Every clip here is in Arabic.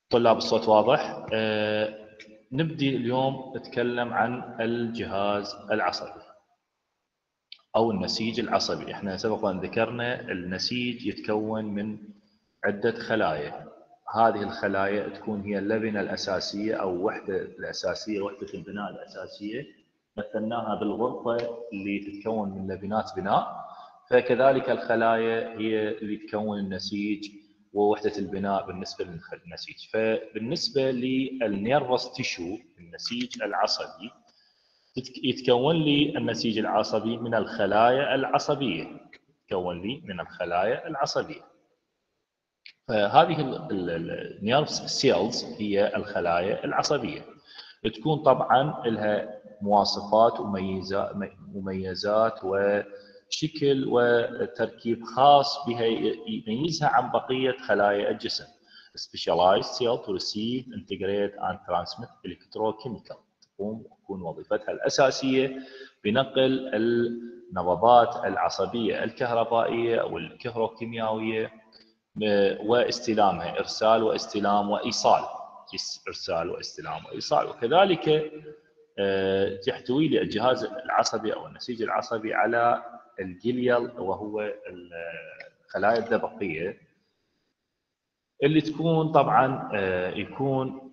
طلاب الصوت واضح؟ نبدي اليوم نتكلم عن الجهاز العصبي أو النسيج العصبي. احنا سبقا ذكرنا النسيج يتكون من عدة خلايا. هذه الخلايا تكون هي اللبنة الأساسية أو وحدة الأساسية، وحدة البناء الأساسية. مثلناها بالغرفة اللي تتكون من لبنات بناء، فكذلك الخلايا هي اللي تكون النسيج ووحدة البناء بالنسبة للنسيج. فبالنسبة للنيرفس تيشو، النسيج العصبي، يتكون لي النسيج العصبي من الخلايا العصبية. يتكون لي من الخلايا العصبية. فهذه النيرف سيلز هي الخلايا العصبية. تكون طبعا لها مواصفات ومميزات وشكل وتركيب خاص بها يميزها عن بقية خلايا الجسم. Specialized cell to receive, integrate and transmit electrochemical. تكون وظيفتها الأساسية بنقل النبضات العصبية الكهربائية أو الكهروكيميائية واستلامها، إرسال واستلام وإيصال، إرسال واستلام وإيصال. وكذلك تحتوي لي الجهاز العصبي أو النسيج العصبي على الجليال، وهو الخلايا الدبقية اللي تكون طبعا يكون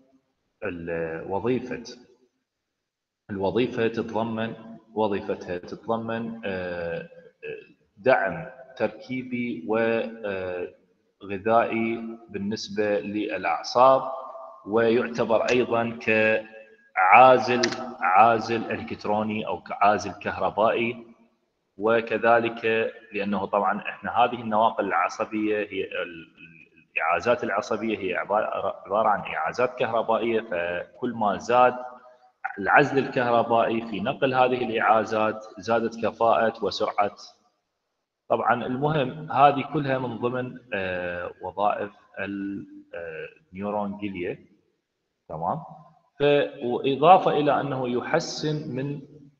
الوظيفة تتضمن دعم تركيبي وغذائي بالنسبة للأعصاب، ويعتبر أيضا عازل إلكتروني أو كعازل كهربائي. وكذلك لأنه طبعا احنا هذه النواقل العصبية هي الإعازات العصبية هي عبارة عن إعازات كهربائية، فكل ما زاد العزل الكهربائي في نقل هذه الإعازات زادت كفاءة وسرعة. طبعا المهم هذه كلها من ضمن وظائف النيورون جليا. تمام. وإضافة إلى أنه يحسن من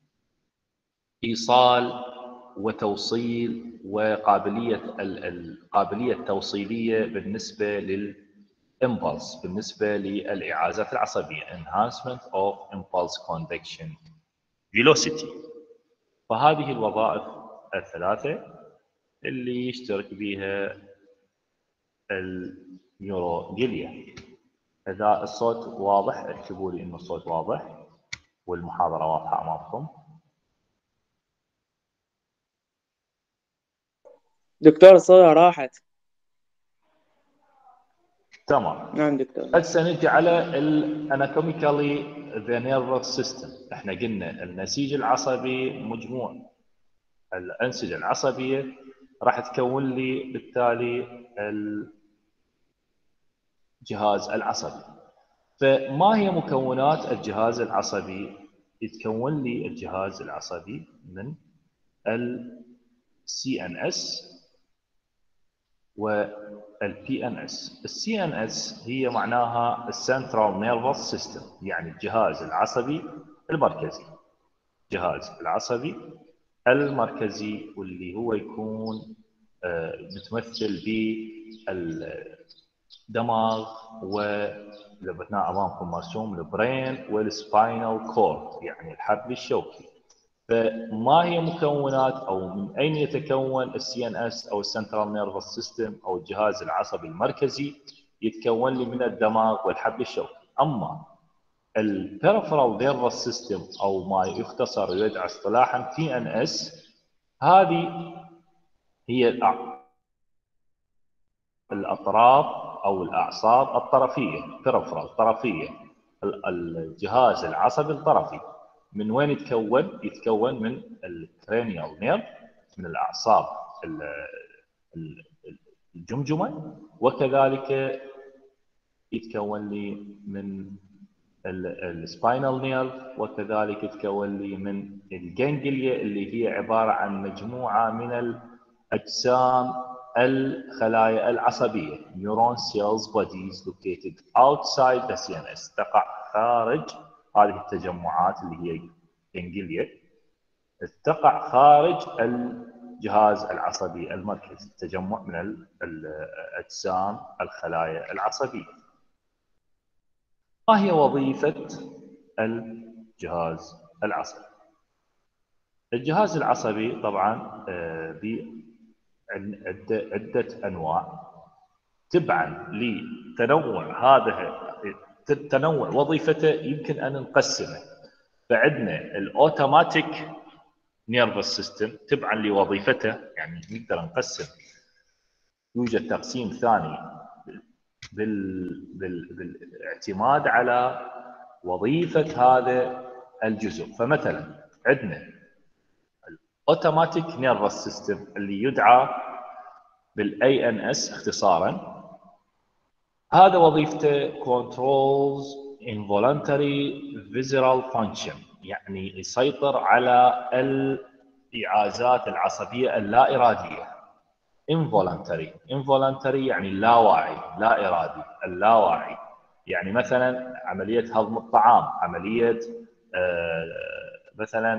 إيصال وتوصيل وقابلية القابلية التوصيلية بالنسبة للإمبلس، بالنسبة للإعازات العصبية enhancement of impulse conduction velocity. فهذه الوظائف الثلاثة اللي يشترك بها النيوروجليا. إذا الصوت واضح اكتبوا لي إنه الصوت واضح والمحاضرة واضحة أمامكم. دكتور الصوت راحت. تمام. نعم دكتور. هسه نجي على الاناتوميكالي ذا نيرفس سيستم. احنا قلنا النسيج العصبي مجموع الانسجه العصبيه راح تكون لي بالتالي الجهاز العصبي. فما هي مكونات الجهاز العصبي؟ يتكون لي الجهاز العصبي من CNS والPNS. الCNS هي معناها السنترال نيرفس سيستم، يعني الجهاز العصبي المركزي. الجهاز العصبي المركزي واللي هو يكون متمثل بالدماغ، ولبثناه امامكم مرسوم البرين والسباينال كورد، يعني الحبل الشوكي. فما هي مكونات او من اين يتكون السي ان اس او السنترال نيرفس سيستم او الجهاز العصبي المركزي؟ يتكون لي من الدماغ والحبل الشوكي. اما البيرفرال نيرفس سيستم او ما يختصر ويدعى اصطلاحا بي ان اس، هذه هي الاطراف او الاعصاب الطرفيه، بيرفرال طرفيه، الجهاز العصبي الطرفي. من وين يتكون؟ يتكون من الكرينيال نيرف، من الاعصاب الجمجمه، وكذلك يتكون لي من السباينال نيرف، وكذلك يتكون لي من الجانجليا اللي هي عباره عن مجموعه من الاجسام الخلايا العصبيه neuron cells bodies located outside the CNS، تقع خارج هذه التجمعات اللي هي جانجليا، تقع خارج الجهاز العصبي المركزي، تجمع من الاجسام الخلايا العصبيه. ما هي وظيفة الجهاز العصبي؟ الجهاز العصبي طبعا عدة أنواع تبعا لتنوع تنوع وظيفته يمكن أن نقسمه. فعندنا الأوتوماتيك نيرفس سيستم تبعا لوظيفته، يعني نقدر نقسم، يوجد تقسيم ثاني بالاعتماد على وظيفة هذا الجزء. فمثلا عندنا الاوتوماتيك نيرفس سيستم اللي يدعى بالاي ان اس اختصارا، هذا وظيفته controls involuntary visceral function، يعني يسيطر على الاعازات العصبيه اللا اراديه. involuntary يعني لا واعي، لا ارادي، اللاواعي. يعني مثلا عمليه هضم الطعام، عمليه مثلا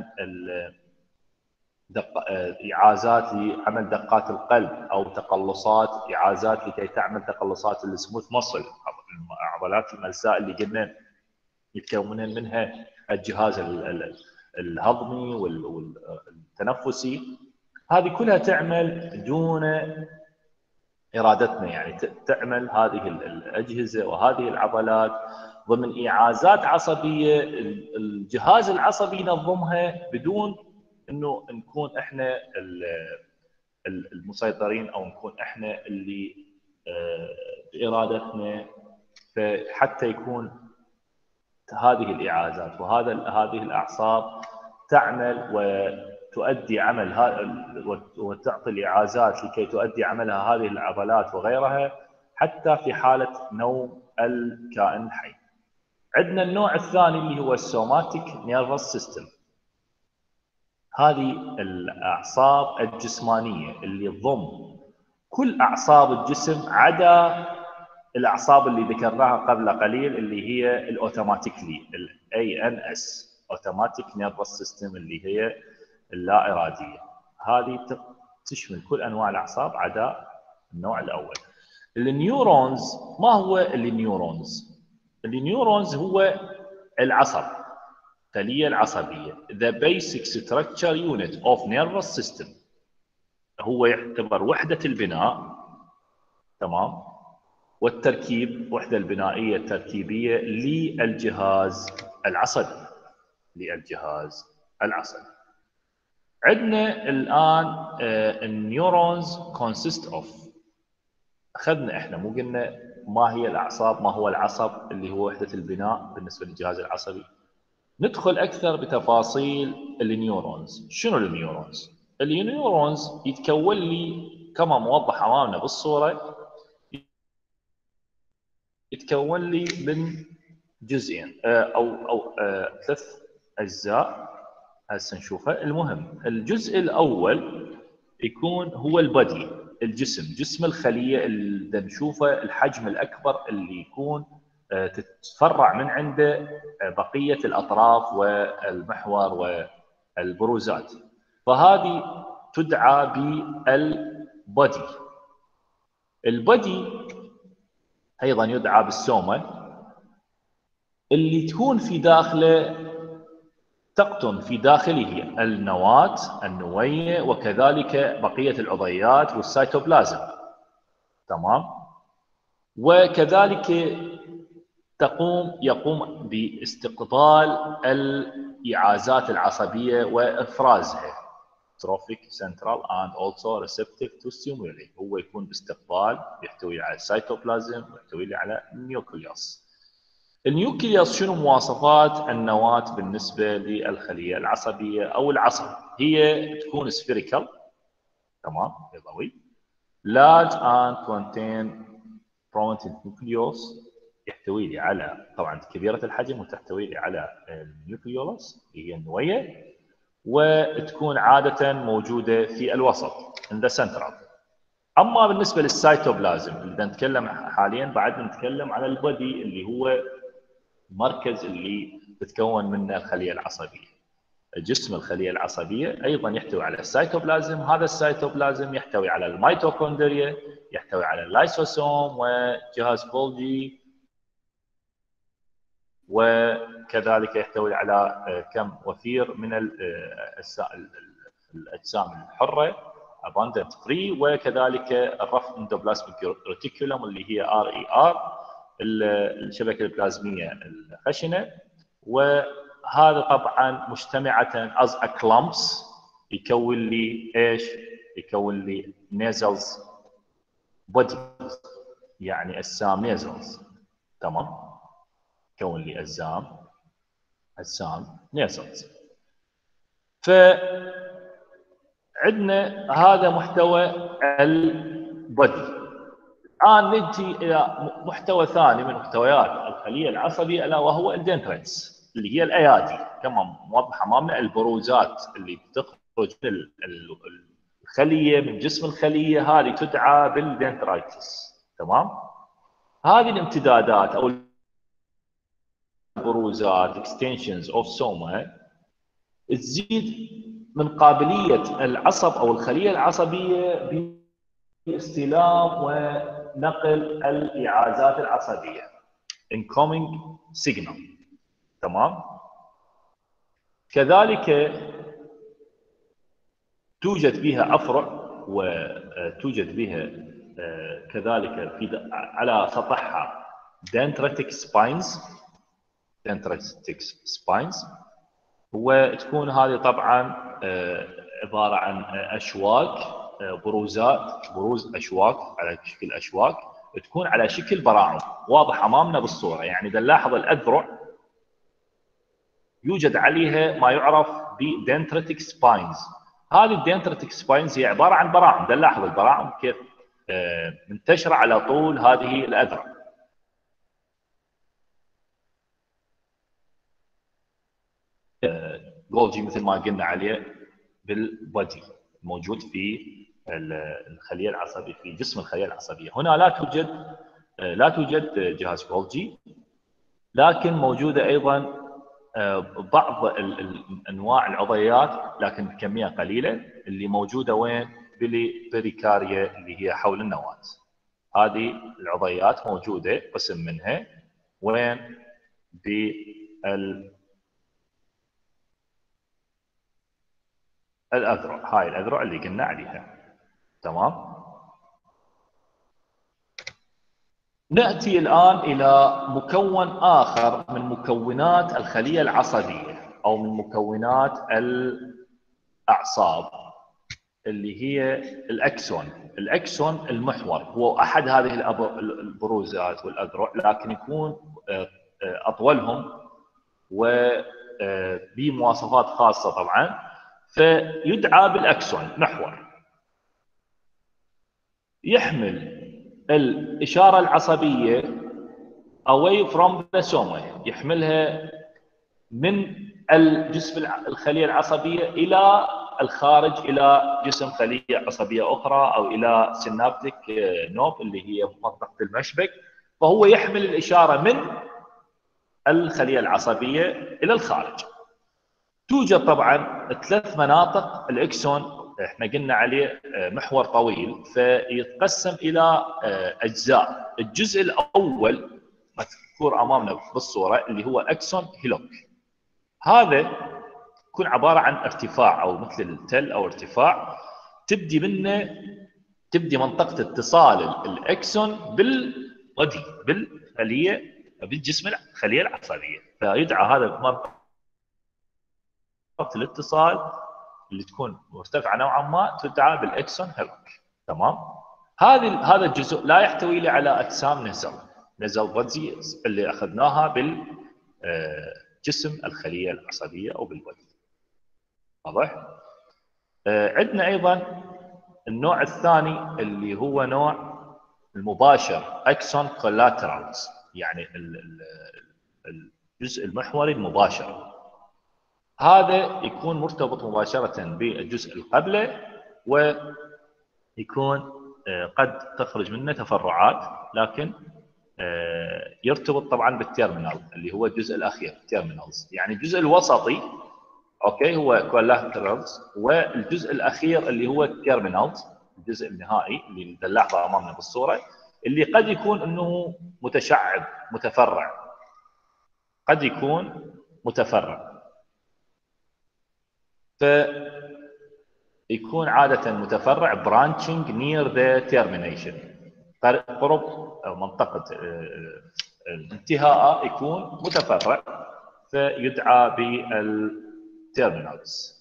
اعازات لعمل دقات القلب، او تقلصات، اعازات لكي تعمل تقلصات السموث ماسل، عضلات الملساء اللي قلنا يتكون منها الجهاز الهضمي والتنفسي. هذه كلها تعمل دون ارادتنا، يعني تعمل هذه الاجهزه وهذه العضلات ضمن اعازات عصبيه الجهاز العصبي ينظمها بدون انه نكون احنا المسيطرين او نكون احنا اللي بارادتنا. فحتى يكون هذه الاعازات هذه الاعصاب تعمل وتؤدي عمل وتعطي الاعازات لكي تؤدي عملها هذه العضلات وغيرها، حتى في حاله نوم الكائن الحي. عندنا النوع الثاني اللي هو السوماتيك نيرفس سيستم. هذه الاعصاب الجسمانيه اللي تضم كل اعصاب الجسم عدا الاعصاب اللي ذكرناها قبل قليل اللي هي الاوتوماتيكلي، الاي ان اس، اوتوماتيك نيرفس سيستم، اللي هي اللا اراديه. هذه تشمل كل انواع الاعصاب عدا النوع الاول. النيورونز، ما هو النيورونز؟ النيورونز هو العصب، الخليه العصبيه، the basic structure unit of nervous system. هو يعتبر وحده البناء، تمام، والتركيب، وحده البنائيه التركيبيه للجهاز العصبي، للجهاز العصبي. عندنا الان النيورونز consist of، اخذنا احنا مو قلنا ما هي الاعصاب، ما هو العصب اللي هو وحده البناء بالنسبه للجهاز العصبي. ندخل اكثر بتفاصيل النيورونز. شنو النيورونز؟ النيورونز يتكون لي كما موضح امامنا بالصوره، يتكون لي من جزئين او ثلاث اجزاء هسه نشوفها. المهم الجزء الاول يكون هو البادي، الجسم، جسم الخليه اللي نشوفه الحجم الاكبر اللي يكون تتفرع من عنده بقيه الاطراف والمحور والبروزات. فهذه تدعى بالبادي. البادي ايضا يدعى بالسوما، اللي تكون في داخله، تقطن في داخله النواة النوية وكذلك بقية العضيات والسيتوبلازم، تمام. وكذلك يقوم باستقبال الإعازات العصبية وإفرازها، trophic central and also receptive to stimuli. هو يكون باستقبال، يحتوي على السيتوبلازم ويحتوي على النيوكليوس. النيوكليوس شنو مواصفات النواة بالنسبة للخلية العصبية أو العصب؟ هي تكون سفيريكال، تمام، بيضاوي، large and contain prominent nucleus، يحتوي لي على، طبعا كبيرة الحجم، وتحتوي لي على النيوكليوس اللي هي النوية، وتكون عادة موجودة في الوسط in the central. أما بالنسبة للسيتوبلازم اللي نتكلم حاليا، بعد نتكلم على البادي اللي هو المركز اللي تتكون منه الخليه العصبيه. جسم الخليه العصبيه ايضا يحتوي على السيتوبلازم. هذا السيتوبلازم يحتوي على الميتوكوندريا، يحتوي على اللايسوسوم وجهاز جولجي وكذلك يحتوي على كم وفير من الاجسام الحره abundant free، وكذلك الرف اندوبلازميك ريتيكولوم اللي هي RER الشبكه البلازميه الخشنه. وهذا طبعا مجتمعه as a clumps يكون لي ايش؟ يكون لي نيزلز بودي، يعني اجسام نيزلز. تمام؟ يكون لي اجسام نيزلز. فعندنا هذا محتوى البودي. الان نجي الى محتوى ثاني من محتويات الخليه العصبيه، الا وهو الدندريتس اللي هي الايادي. كما موضح امامنا البروزات اللي بتخرج من الخليه، من جسم الخليه، هذه تدعى بالدندرايتس. تمام؟ هذه الامتدادات او البروزات extensions of soma تزيد من قابليه العصب او الخليه العصبيه باستلام ونقل الاعازات العصبيه incoming signal. تمام؟ كذلك توجد بها افرع، وتوجد بها كذلك على سطحها dendritic spines، وتكون هذه طبعا عباره عن اشواك، بروز اشواك على شكل اشواك، تكون على شكل براعم واضح امامنا بالصوره. يعني اذا نلاحظ الاذرع يوجد عليها ما يعرف بدنتريتك سباينز. هذه الدنتريتك سباينز هي عباره عن براعم. نلاحظ البراعم كيف منتشره على طول هذه الاذرع. جولجي مثل ما قلنا عليه بالبودي موجود في الخليه العصبيه، في جسم الخليه العصبيه. هنا لا توجد جهاز جولجي، لكن موجوده ايضا بعض انواع العضيات لكن بكميه قليله اللي موجوده وين؟ بالبريكاريا اللي هي حول النواه. هذه العضيات موجوده قسم منها وين؟ الاذرع. هاي الاذرع اللي قلنا عليها. تمام؟ ناتي الان الى مكون اخر من مكونات الخليه العصبيه او من مكونات الاعصاب اللي هي الاكسون. الاكسون المحور هو احد هذه البروزات والاذرع، لكن يكون اطولهم وبمواصفات خاصه طبعا، فيدعى بالاكسون محور. يحمل الاشاره العصبيه away from the soma، يحملها من الجسم الخليه العصبيه الى الخارج، الى جسم خليه عصبيه اخرى، او الى سينابتيك نوب اللي هي منطقه المشبك. فهو يحمل الاشاره من الخليه العصبيه الى الخارج. توجد طبعا 3 مناطق. الاكسون احنا قلنا عليه محور طويل، فيتقسم الى اجزاء. الجزء الاول مذكور امامنا بالصوره اللي هو اكسون هيلوك. هذا يكون عباره عن ارتفاع او مثل التل او ارتفاع، تبدي منطقه اتصال الاكسون بالجسم الخليه العصبيه، فيدعى هذا منطقه الاتصال اللي تكون مرتفعه نوعا ما تدعى بالاكسون هيلوك. تمام؟ هذا الجزء لا يحتوي على اجسام نزل بودي اللي اخذناها بالجسم الخليه العصبيه او بالبودي. واضح؟ عندنا ايضا النوع الثاني اللي هو نوع المباشر اكسون كولاترالز، يعني الجزء المحوري المباشر. هذا يكون مرتبط مباشره بالجزء اللي قبله، ويكون قد تخرج منه تفرعات، لكن يرتبط طبعا بالتيرمينال اللي هو الجزء الاخير تيرمينالز. يعني الجزء الوسطي اوكي هو كولاترالز، والجزء الاخير اللي هو التيرمينالز الجزء النهائي اللي نلاحظه امامنا بالصوره، اللي قد يكون انه متشعب متفرع. قد يكون متفرع. فيكون عادة متفرع branching near the termination، قرب منطقة الانتهاء يكون متفرع، فيدعى بالتيرمينالز.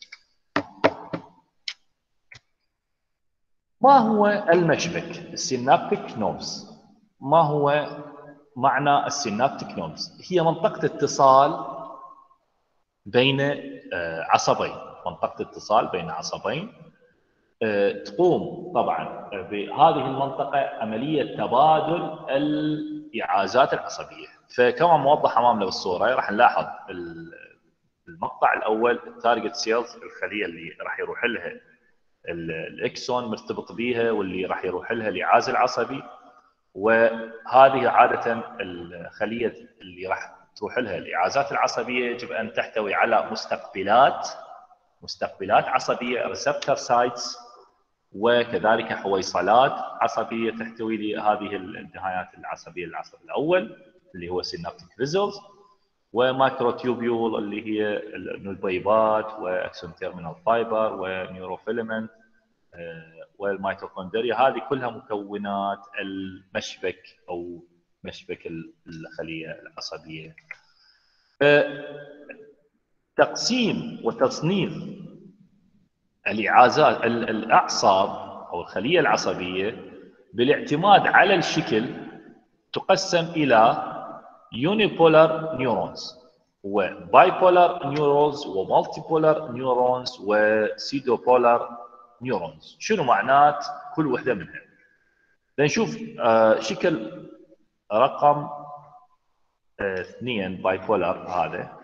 ما هو المشبك؟ السينابتيك نودز. ما هو معنى السينابتيك نودز؟ هي منطقة اتصال بين عصبين، منطقة اتصال بين عصبين. تقوم طبعا بهذه المنطقة عملية تبادل الإعازات العصبية. فكما موضح أمامنا بالصورة راح نلاحظ المقطع الأول التارجت سيلز، الخلية اللي راح يروح لها الإكسون مرتبط بيها واللي راح يروح لها الإعاز العصبي، وهذه عادة الخلية اللي راح تروح لها الإعازات العصبية يجب أن تحتوي على مستقبلات عصبية ريسبتور سايتس، وكذلك حويصلات عصبية تحتوي لهذه النهايات العصبية العصب الأول اللي هو سينابتيك فيزلز، ومايكروتيوبيول اللي هي النيوبيبات، واكسون تيرمينال فايبر، ونيوروفيلمنت، والميتوكوندريا. هذه كلها مكونات المشبك او مشبك الخليه العصبيه. تقسيم وتصنيف الاعصاب او الخليه العصبيه بالاعتماد على الشكل تقسم الى يونيبولار نيورونز وبايبولار نيورونز ومالتيبولار نيورونز وسيدوبولار نيورونز. شنو معنات كل وحده منها؟ لنشوف شكل رقم 2 بايبولار هذا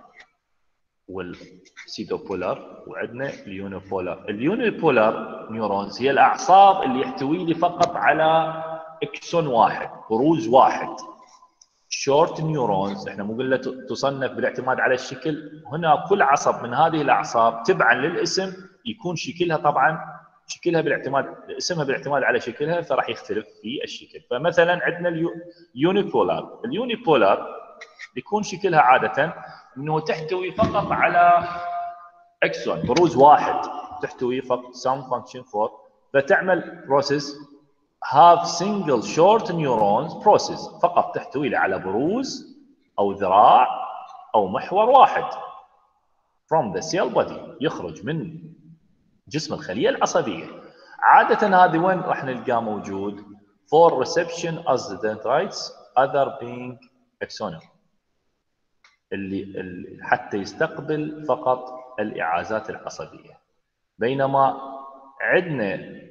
والسيدوبولار، وعندنا اليونيبولار. اليونيبولار نيورونز هي الاعصاب اللي يحتوي لي فقط على اكسون واحد، بروز واحد. شورت نيورونز احنا مو قلنا تصنف بالاعتماد على الشكل، هنا كل عصب من هذه الاعصاب تبعا للاسم يكون شكلها طبعا شكلها بالاعتماد اسمها بالاعتماد على شكلها فراح يختلف في الشكل. فمثلا عندنا اليونيبولار يكون شكلها عاده انه تحتوي فقط على اكسون بروز واحد، تحتوي فقط سم فانكشن 4، فتعمل بروسيس have single short neurons process، فقط تحتوي على بروز او ذراع او محور واحد from the cell body، يخرج من جسم الخليه العصبيه. عاده هذه وين راح نلقاه موجود؟ for reception as the dendrites other being axonal، اللي حتى يستقبل فقط الاعازات العصبيه. بينما عندنا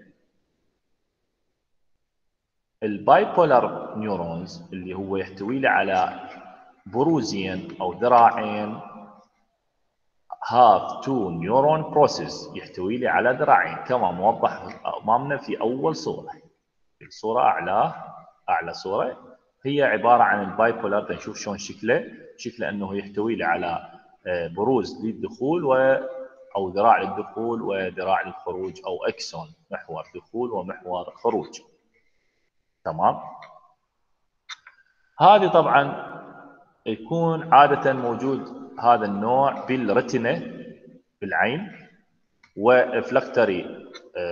البايبولار نيورونز اللي هو يحتوي لي على بروزين او ذراعين have two neuron process، يحتوي لي على ذراعين كما موضح امامنا في اول صوره. الصوره اعلى صوره هي عباره عن البايبولار. نشوف شلون شكله انه يحتوي لي على بروز للدخول او ذراع للدخول وذراع للخروج، او اكسون محور دخول ومحور خروج. تمام. هذه طبعا يكون عاده موجود هذا النوع بالرتنه بالعين، وفلكتري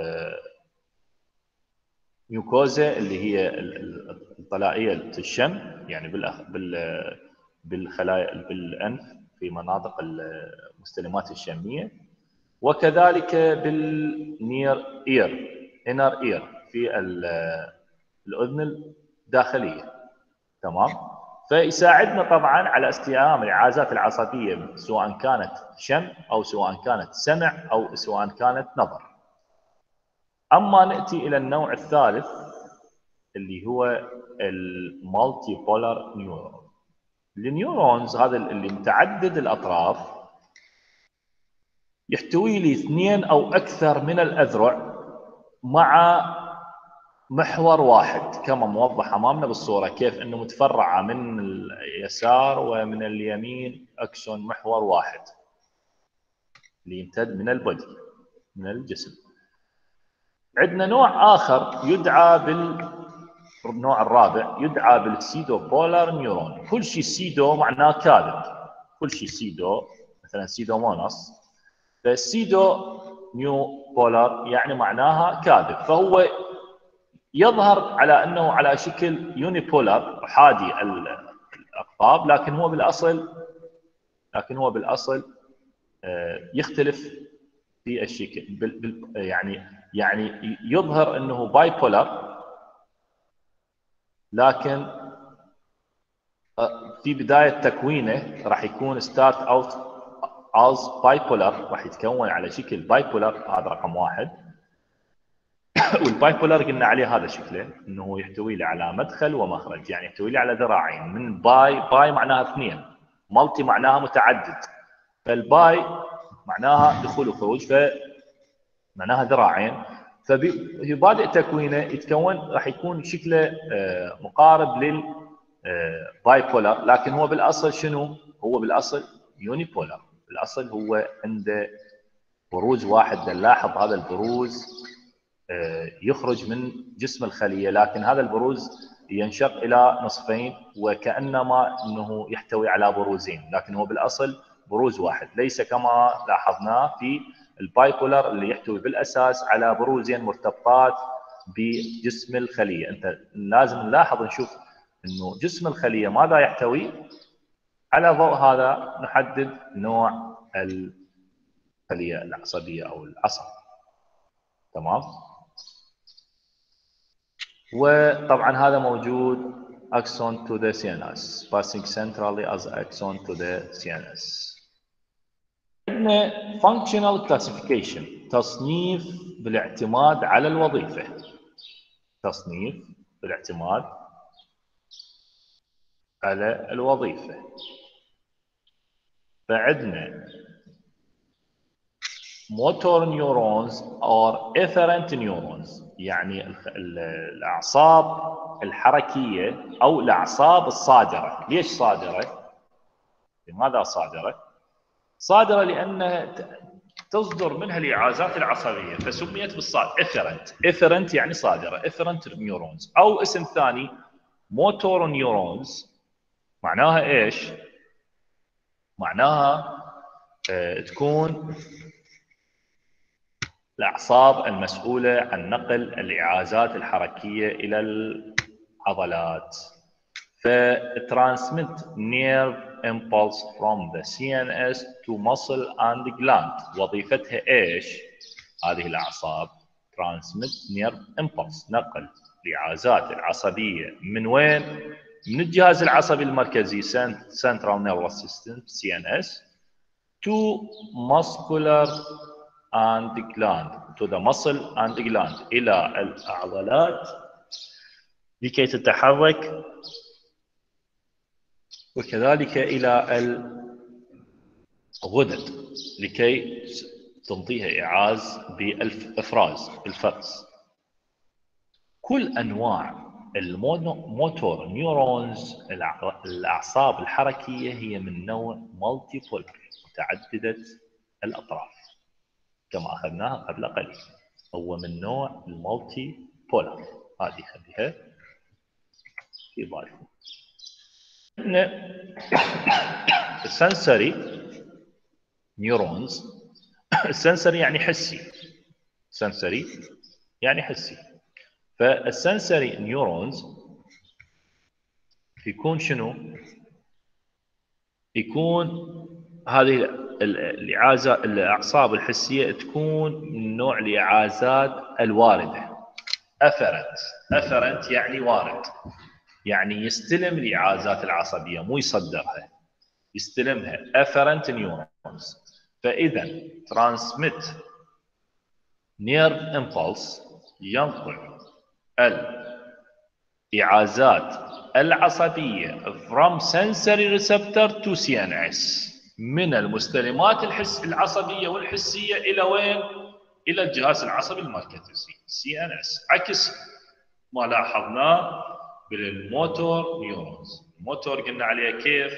ميوكوزا اللي هي الطلائيه الشم، يعني بالخلايا بالانف في مناطق المستلمات الشميه، وكذلك بالنير اير انر اير في الاذن الداخليه. تمام. فيساعدنا طبعا على استلهام الاعازات العصبيه سواء كانت شم او سواء كانت سمع او سواء كانت نظر. اما ناتي الى النوع الثالث اللي هو المالتي بولار نيورون. النيورونز هذا اللي متعدد الاطراف يحتوي لي 2 او اكثر من الاذرع مع محور واحد، كما موضح امامنا بالصوره كيف انه متفرعه من اليسار ومن اليمين اكسون محور واحد اللي يمتد من البودي من الجسم. عندنا نوع اخر يدعى النوع الرابع يدعى بالسيدو بولار نيورون. كل شيء سيدو معناه كاذب، كل شيء سيدو، مثلا سيدو مونس. فالسيدو نيو بولار يعني معناها كاذب، فهو يظهر على انه على شكل يوني بولار احادي الاقطاب، لكن هو بالاصل يختلف في الشكل. يعني يظهر انه باي بولار، لكن في بدايه تكوينه راح يكون ستارت اوت از باي بولار، راح يتكون على شكل باي بولار. هذا رقم واحد. والباي بولار قلنا عليه هذا شكله، انه يحتوي لي على مدخل ومخرج، يعني يحتوي لي على ذراعين. من باي معناها اثنين، مالتي معناها متعدد، فالباي معناها دخول وخروج، فمعناها ذراعين. ففي بادئ تكوينه يتكون راح يكون شكله مقارب لل باي بولار، لكن هو بالاصل شنو؟ هو بالاصل يوني بولار. بالاصل هو عنده بروز واحد. نلاحظ هذا البروز يخرج من جسم الخليه، لكن هذا البروز ينشق الى نصفين، وكانما انه يحتوي على بروزين، لكن هو بالاصل بروز واحد، ليس كما لاحظناه في الباي بولار اللي يحتوي بالاساس على بروزين مرتبطات بجسم الخليه. انت لازم نلاحظ نشوف انه جسم الخليه ماذا يحتوي. على ضوء هذا نحدد نوع الخليه العصبيه او العصب. تمام. وطبعا هذا موجود axon to the CNS, passing centrally as axon to the CNS. عندنا functional classification، تصنيف بالاعتماد على الوظيفة. تصنيف بالاعتماد على الوظيفة. فعندنا motor neurons or efferent neurons، يعني الأعصاب الحركية أو الأعصاب الصادرة. ليش صادرة؟ لماذا صادرة؟ صادرة لأنها تصدر منها الإعازات العصبية، فسميت بالصادرة efferent. efferent يعني صادرة، efferent neurons. أو اسم ثاني motor neurons، معناها إيش؟ معناها تكون الأعصاب المسؤولة عن نقل الإعازات الحركية إلى العضلات. فترانسمit nerve impulse from the CNS to muscle and gland. وظيفتها إيش؟ هذه الأعصاب transmit nerve impulse، نقل الإعازات العصبية من وين؟ من الجهاز العصبي المركزي central nervous system CNS to muscular and gland، to the muscle and gland، إلى العضلات لكي تتحرك، وكذلك إلى الغدد لكي تنطيها إعاز بالإفراز بالفرز. كل أنواع الموتور نيورونز الأعصاب الحركية هي من نوع مالتي بولر، متعددة الأطراف، كما أخذناها قبل قليل. هو من نوع المالتي بولر. هذه خليها في بالكم. السنسري نيورونز، السنسري يعني حسي، سنسري يعني حسي. فالسنسري نيورونز يكون شنو؟ يكون هذه الإعازة الأعصاب الحسية تكون من نوع الإعازات الواردة. أفرنت يعني وارد، يعني يستلم الإعازات العصبية مو يصدرها، يستلمها. أفرنت نيورونز. فإذا ترانسميت نيرف امبولس، ينقل الإعازات العصبية from sensory receptor to CNS، من المستلمات العصبية والحسية إلى وين؟ إلى الجهاز العصبي المركزي CNS، عكس ما لاحظناه بالموتور نيورونز. الموتور قلنا عليه كيف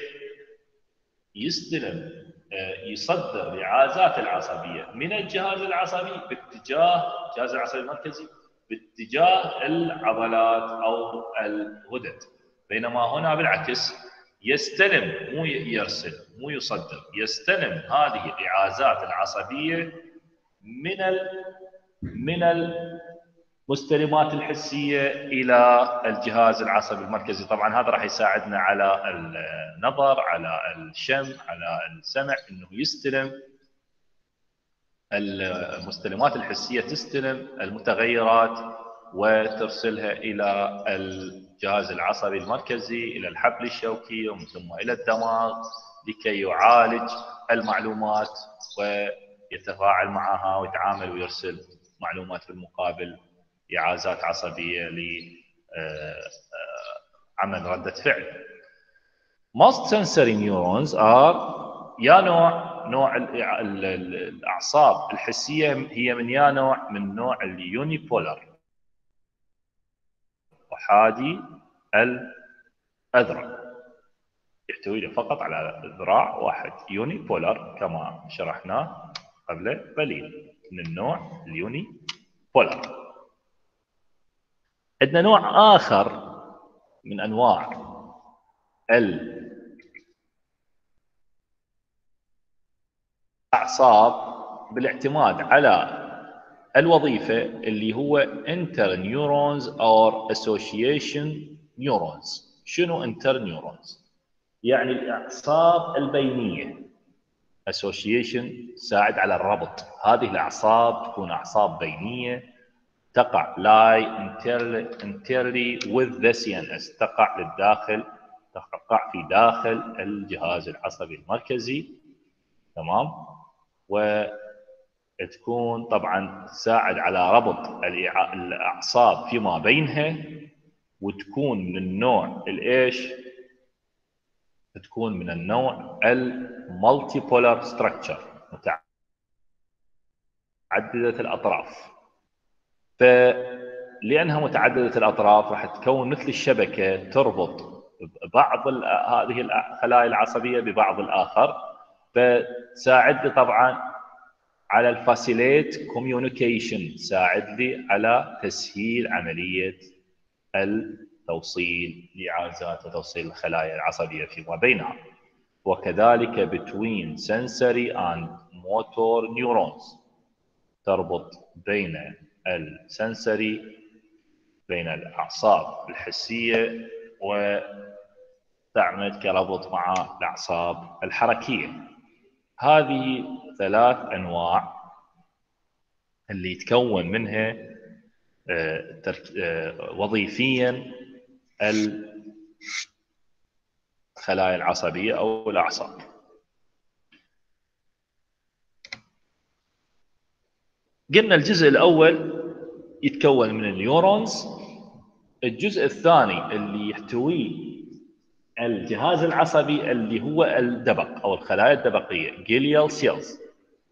يستلم يصدر الإعازات العصبية من الجهاز العصبي باتجاه الجهاز العصبي المركزي باتجاه العضلات أو الغدد، بينما هنا بالعكس يستلم مو يرسل مو يصدر، يستلم هذه الإعازات العصبية من المستلمات الحسية إلى الجهاز العصبي المركزي. طبعا هذا راح يساعدنا على النظر، على الشم، على السمع، إنه يستلم المستلمات الحسية، تستلم المتغيرات وترسلها إلى الجهاز العصبي المركزي، إلى الحبل الشوكي ومن ثم إلى الدماغ، لكي يعالج المعلومات ويتفاعل معها ويتعامل ويرسل معلومات في المقابل، إعازات عصبية لعمل ردة فعل. Most sensory neurons are يا نوع الأعصاب الحسية هي من يا نوع، من نوع اليونيبولر، أحادي الأذرع، يحتوي فقط على ذراع واحد، يونيبولر كما شرحناه قبل قليل، من النوع اليونيبولر. عندنا نوع آخر من أنواع الأعصاب بالاعتماد على الوظيفة، اللي هو interneurons or association neurons. شنو interneurons؟ يعني الأعصاب البينية. association تساعد على الربط. هذه الأعصاب تكون أعصاب بينية، تقع lie entirely with the CNS، تقع للداخل، تقع في داخل الجهاز العصبي المركزي. تمام؟ وتكون طبعا تساعد على ربط الأعصاب فيما بينها، وتكون من النوع الإيش؟ تكون من النوع المالتيبولار ستراكشر، متعددة الأطراف. فلأنها متعددة الأطراف راح تكون مثل الشبكة، تربط بعض هذه الخلايا العصبية ببعض الآخر، فتساعد طبعا على الفاسيليت كوميونيكيشن، تساعد لي على تسهيل عملية التوصيل لإعازات وتوصيل الخلايا العصبية فيما بينها. وكذلك between sensory and motor neurons، تربط بين السنسري، بين الأعصاب الحسية، وتعمل كربط مع الأعصاب الحركية. هذه 3 أنواع اللي يتكون منها وظيفيا الخلايا العصبية أو الأعصاب. قلنا الجزء الأول يتكون من النيورونز. الجزء الثاني اللي يحتويه الجهاز العصبي اللي هو الدبق أو الخلايا الدبقية، جيليال سيلز.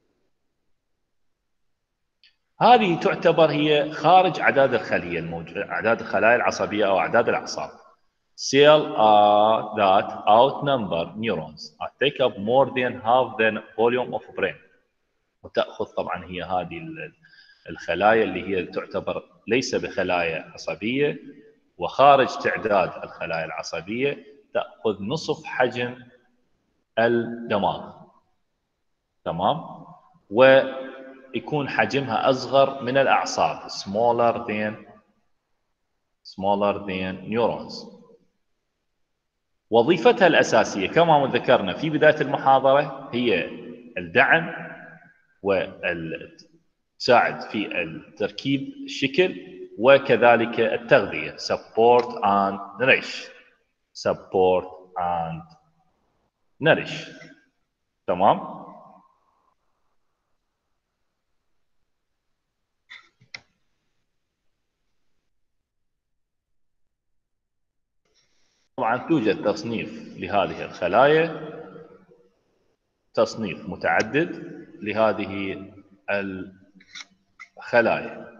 هذه تعتبر هي خارج أعداد الخلية الموجودة، أعداد الخلايا العصبية أو أعداد الأعصاب. Cells that outnumber neurons take up more than half the volume of brain. وتأخذ طبعا هي هذه الخلايا اللي هي تعتبر ليس بخلايا عصبية وخارج تعداد الخلايا العصبية، تأخذ نصف حجم الدماغ. تمام؟ ويكون حجمها أصغر من الأعصاب، smaller than neurons. وظيفتها الأساسية كما ذكرنا في بداية المحاضرة هي الدعم وتساعد في التركيب الشكل، وكذلك التغذية، support and nourish. تمام؟ طبعا توجد تصنيف لهذه الخلايا، تصنيف متعدد لهذه الخلايا.